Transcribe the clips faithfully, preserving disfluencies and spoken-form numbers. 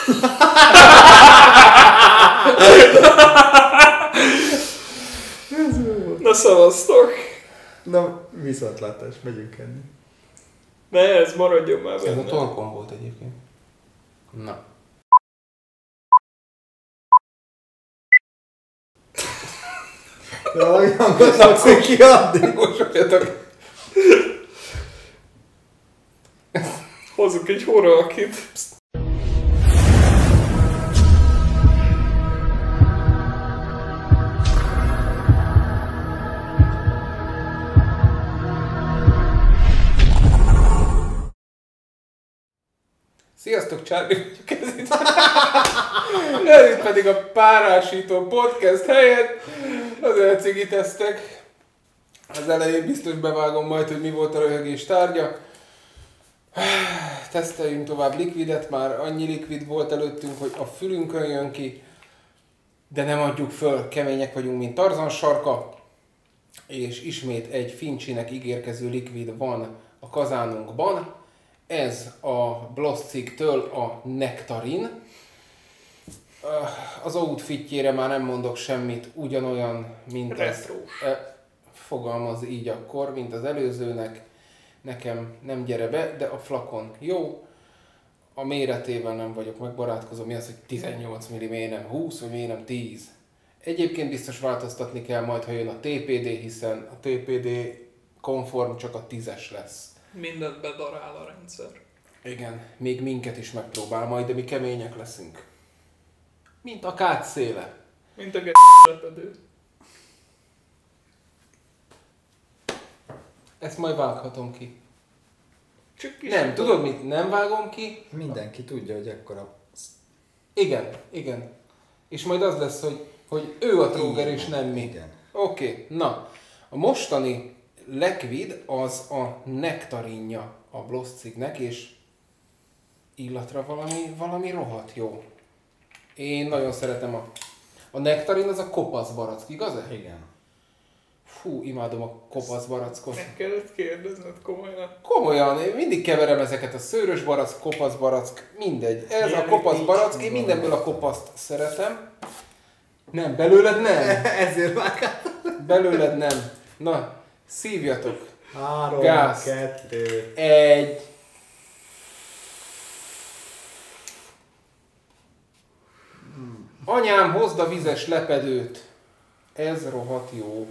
Na szavaztok! Na, viszontlátás, megyünk enni. Ne, ez maradjon már benne. Ez a torkon volt egyébként. Na. De valami hangot fogsz kiadni. Most Hozzuk egy horrorkit. Sziasztok, Csárli vagyok, ez itt. Ez itt pedig a párásító podcast helyett az elcigi tesztek. Az elején biztos bevágom majd, hogy mi volt a röhögés tárgya. Teszteljünk tovább likvidet, már annyi likvid volt előttünk, hogy a fülünkön jön ki, de nem adjuk föl, kemények vagyunk, mint Tarzan sarka. És ismét egy Finchynek ígérkező likvid van a kazánunkban. Ez a Bloszcig-től a Nektarin. Az outfitjére már nem mondok semmit, ugyanolyan, mint az, e, fogalmaz így akkor, mint az előzőnek. Nekem nem gyere be, de a flakon jó. A méretével nem vagyok megbarátkozom, mi az, hogy tizennyolc milli, miért nem húsz, vagy miért nem tíz. Egyébként biztos változtatni kell majd, ha jön a té pé dé, hiszen a té pé dé konform csak a tízes lesz. Mindent bedarál a rendszer. Igen, még minket is megpróbál majd, de mi kemények leszünk. Mint a kád széle. Mint a g***repedő. Ezt majd vághatom ki. Csak kis Nem, tudod mit? Nem vágom ki. Mindenki tudja, hogy ekkora... Igen, igen. És majd az lesz, hogy, hogy ő a tróger és nem mi. Igen. Oké, okay. Na. A mostani lekvid az a nektarinja a Bloszcignek, és illatra valami, valami rohadt jó. Én nagyon szeretem a... A nektarin az a kopasz barack, igaz? Igen. Fú, imádom a kopasz barackot. Meg kellett kérdezned komolyan. Komolyan, én mindig keverem ezeket a szőrös barack, kopasz barack, mindegy. Ez Milyen a kopasz nincs, barack, én mindenből a kopaszt szeretem. Nem, belőled nem. Ezért vágál. Belőled nem. Na, szívjatok. Három, Gáz. kettő. Egy. Anyám, hozd a vizes lepedőt. Ez rohadt jó.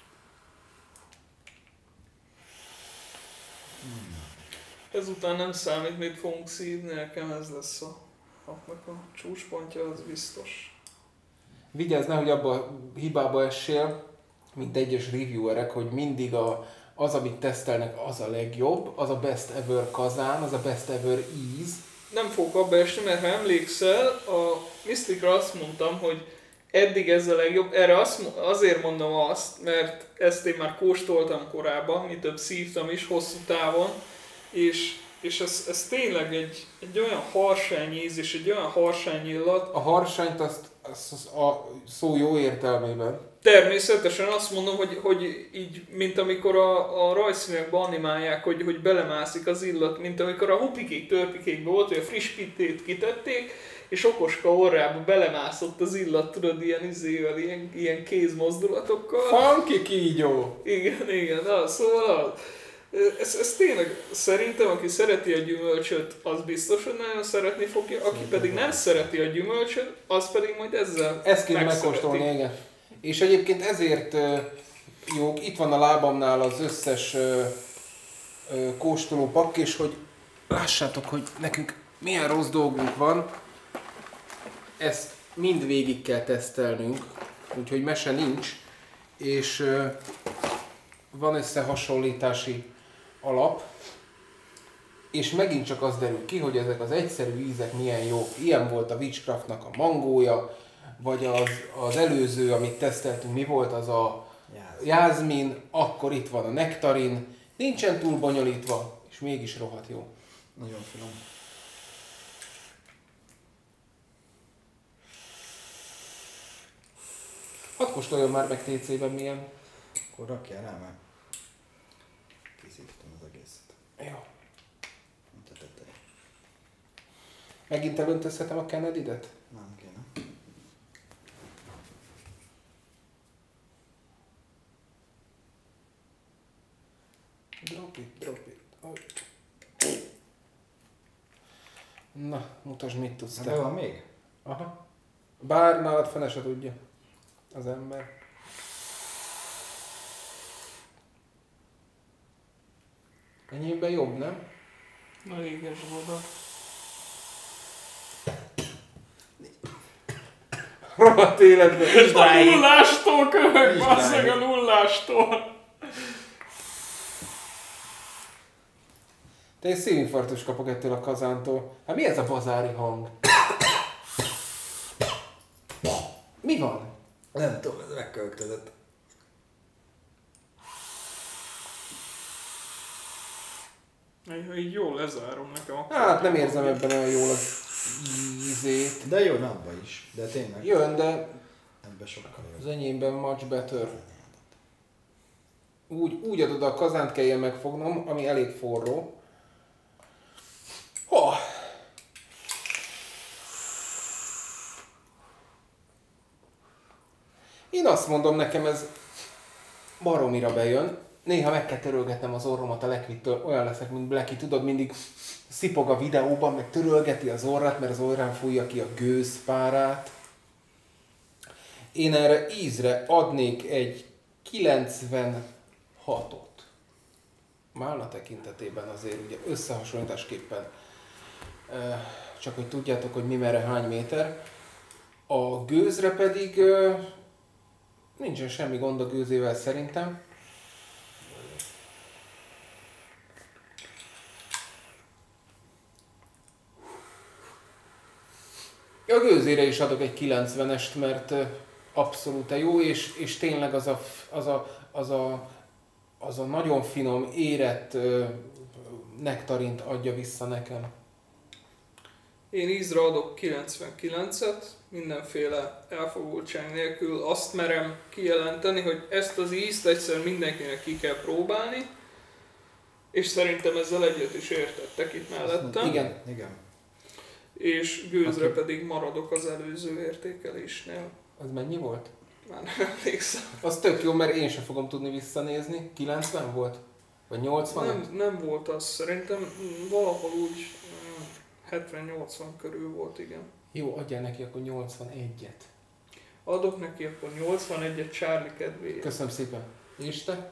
Ezután nem számít, mit fogunk szívni, nekem ez lesz a napnak a csúcspontja, az biztos. Vigyázz, nehogy abba a hibába essél, mint egyes reviewerek, hogy mindig a, az, amit tesztelnek, az a legjobb, az a best ever kazán, az a best ever íz. Nem fogok abba esni, mert ha emlékszel, a Mysticra azt mondtam, hogy eddig ez a legjobb. Erre azt, azért mondom azt, mert ezt én már kóstoltam korábban, mi több szívtam is hosszú távon, és, és ez, ez tényleg egy, egy olyan harsány íz és egy olyan harsány illat. A harsányt azt, azt, azt a szó jó értelmében. Természetesen azt mondom, hogy, hogy így, mint amikor a, a rajzfilmekben animálják, hogy, hogy belemászik az illat, mint amikor a hupikék, törpikékben volt, hogy a friss pitét kitették, és okoska orrába belemászott az illat, tudod, ilyen izével, ilyen, ilyen kézmozdulatokkal. Funky kígyó! Igen, igen, na, szóval az. Ez, ez tényleg, szerintem, aki szereti a gyümölcsöt, az biztos, hogy nagyon szeretni fogja, aki pedig nem szereti a gyümölcsöt, az pedig majd ezzel Ezt kéne megkóstolni, igen. És egyébként ezért jó, itt van a lábamnál az összes ö, ö, kóstoló pakk, és hogy lássátok, hogy nekünk milyen rossz dolgunk van, ezt mind végig kell tesztelnünk, úgyhogy mese nincs, és ö, van összehasonlítási alap, és megint csak az derül ki, hogy ezek az egyszerű ízek milyen jók. Ilyen volt a Witchcraftnak a mangója, vagy az, az előző, amit teszteltünk, mi volt, az a jázmin, akkor itt van a nektarin, nincsen túl bonyolítva, és mégis rohadt jó. Nagyon finom. Hadd kóstoljon már meg té cében milyen. Akkor rakjál rá, mert kiszívtam az egészet. Jó. Mint a tetején. Megint elöntözhetem a Kennedy-det? Nem kéne. Drop it, drop it. Oh. Na, mutasd, mit tudsz De te. van még? Aha. Bár nálad fene se tudja az ember. Enyémben jobb, nem? Na éges oda. Rohadt életben. A nullástól köhög, Is basszeg drága. a nullástól. Te egy szívinfarktus kapok ettől a kazántól. Hát mi ez a bazári hang? Mi van? Nem tudom, ez megköltözött. Ha így jól lezárom nekem, akkor... Hát nem érzem ebben olyan jól az ízét. De jó, abba is. De tényleg. Jön, de Ebben sokkal az jobb. enyémben much better. Úgy, úgy adod a kazánt kelljen megfognom, ami elég forró. Oh. Én azt mondom, nekem ez baromira bejön. Néha meg kell törölgetnem az orromat a Lekvittől, olyan leszek, mint Blacky, tudod, mindig szipog a videóban, meg törölgeti az orrát, mert az orrán fújja ki a gőzpárát. Én erre ízre adnék egy kilencvenhatot. Málna tekintetében azért ugye összehasonlításképpen, csak hogy tudjátok, hogy mi merre hány méter. A gőzre pedig nincsen semmi gond a gőzével szerintem. A gőzére is adok egy kilencvenest, mert abszolút jó, és, és tényleg az a, az, a, az, a, az a nagyon finom, érett nektarint adja vissza nekem. Én ízre adok kilencvenkilencet, mindenféle elfogultság nélkül azt merem kijelenteni, hogy ezt az ízt egyszer mindenkinek ki kell próbálni, és szerintem ezzel egyet is értettek itt mellettem. Igen. Igen. És gőzre Aki- pedig maradok az előző értékelésnél. Az mennyi volt? Már nem emlékszem. Az tök jó, mert én sem fogom tudni visszanézni. kilencven volt? Vagy nyolcvan? Nem, nem volt az, szerintem mm, valahol úgy mm, hetven-nyolcvan körül volt, igen. Jó, adjál neki akkor nyolcvanegyet. Adok neki akkor nyolcvanegyet Charlie kedvéért. Köszönöm szépen. És te?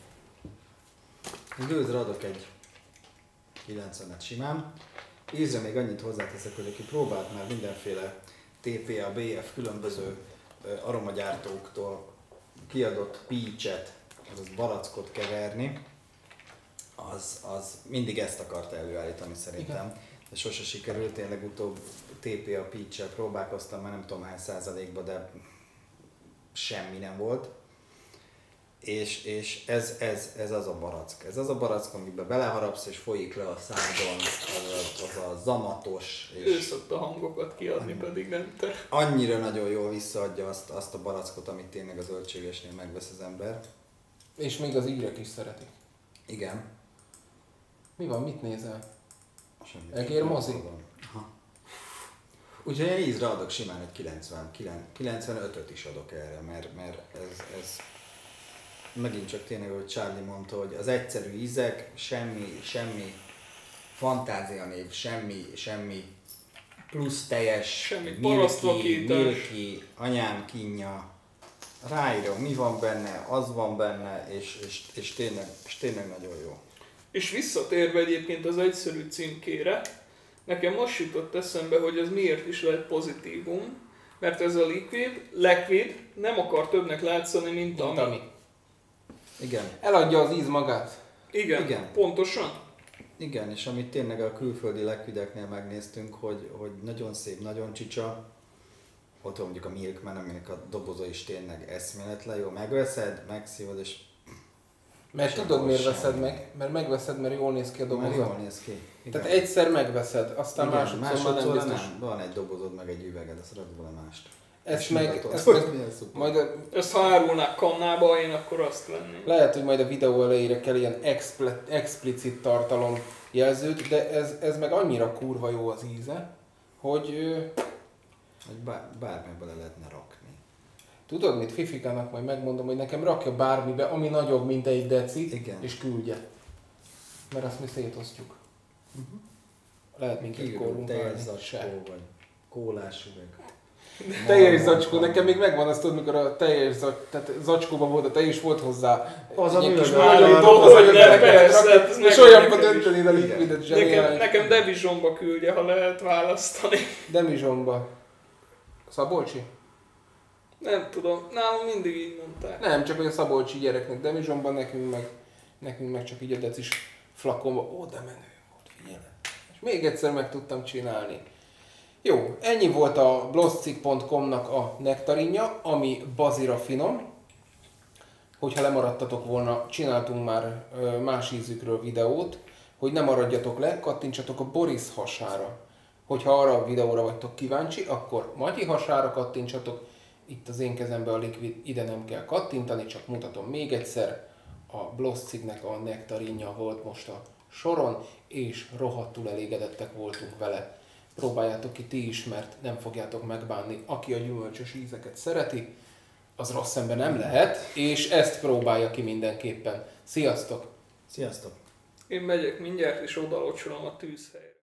Gőzre adok egy kilencvenet simán. Ízre még annyit hozzáteszek, hogy aki próbált már mindenféle té pé á, bé ef különböző ö, aromagyártóktól kiadott peachet, azaz barackot keverni, az, az mindig ezt akarta előállítani szerintem. Igen. De sose sikerült, én legutóbb té pé á peach-el próbálkoztam, már nem tudom hány százalékban, de semmi nem volt. És, és ez, ez, ez az a barack. Ez az a barack, amiben beleharapsz és folyik le a szádon, az a, az a zamatos, Ő és szokta hangokat kiadni, pedig nem te. annyira nagyon jól visszaadja azt, azt a barackot, amit tényleg a zöldségesnél megvesz az ember. És még az írek is szeretik. Igen. Mi van, mit nézel? Semmi. Egér mozi? Aha. Úgyhogy én ízre adok simán egy kilencven, kilencvenötöt is adok erre, mert, mert ez, ez megint csak tényleg, hogy Charlie mondta, hogy az egyszerű ízek, semmi, semmi fantázia név, semmi, semmi plusz teljes, Semmi milky, parasztvakítás. milky, anyám kínja, ráírom, mi van benne, az van benne, és, és, és, tényleg, és tényleg nagyon jó. És visszatérve egyébként az egyszerű címkére, nekem most jutott eszembe, hogy ez miért is lehet pozitívum, mert ez a liquid, liquid nem akar többnek látszani, mint, Mint ami. ami. Igen. Eladja az íz magát. Igen, Igen. pontosan. Igen, és amit tényleg a külföldi liquideknél megnéztünk, hogy, hogy nagyon szép, nagyon csicsa, ott van mondjuk a Milkman, aminek a doboza is tényleg eszméletlen, jó, megveszed, megszívod, és Mert Sem tudod miért sem. veszed meg? Mert megveszed, mert jól néz ki a már doboza. jól néz ki. Igen. Tehát egyszer megveszed, aztán Igen, másodszor már nem másodszorra biztos. nem. Van egy dobozod, meg egy üveged, azt rakd vele mást. Ezt És meg, mutatod, ezt hogy meg milyen szuper. majd a, Ezt ha árulnák kannába, én akkor azt venném. lehet, hogy majd a videó elejére kell ilyen expli- explicit tartalom jelzőt, de ez, ez meg annyira kurva jó az íze, hogy ö, Hogy bár, bármibe bele lehetne rakni. tudod mit, Fifikának majd megmondom, hogy nekem rakja bármibe, ami nagyobb, mint egy deci, Igen. és küldje. Mert azt mi szétosztjuk. Uh-huh. Lehet minket Teljes korrumpálni. zacskó, Se. vagy kólás üveg. Teljes zacskó, nekem még megvan azt tudod, mikor a teljes zacskó, tehát zacskóban volt a tej, és volt hozzá Az a egy kis műanyag. nagyon Nagyon doboz, hogy hogy bele nem, kellett persze, rakni, ez és megvan olyanba nekem is. dönteni a likvidet, Nekem, zseniális. nekem Devizsomba küldje, ha lehet választani. Demizsomba. Szabolcsi? Nem tudom, nálam mindig így mondták. Nem, csak hogy a szabolcsi gyereknek Demizsomban, nekünk meg, nekünk meg csak így a decis flakonba. Ó, de menő volt, figyelj. És még egyszer meg tudtam csinálni. Jó, ennyi volt a blosscik pont com-nak a nektarinja, ami bazira finom. Hogyha lemaradtatok volna, csináltunk már ö, más ízükről videót, hogy ne maradjatok le, kattintsatok a Boris hasára. Hogyha arra a videóra vagytok kíváncsi, akkor Matyi hasára kattintsatok. Itt az én kezemben a likvid, ide nem kell kattintani, csak mutatom még egyszer. A blossciknek a nektarinja volt most a soron, és rohadtul elégedettek voltunk vele. Próbáljátok ki ti is, mert nem fogjátok megbánni. Aki a gyümölcsös ízeket szereti, az rossz ember nem lehet, és ezt próbálja ki mindenképpen. Sziasztok! Sziasztok! Én megyek mindjárt, és odalocsolom a tűzhelyet.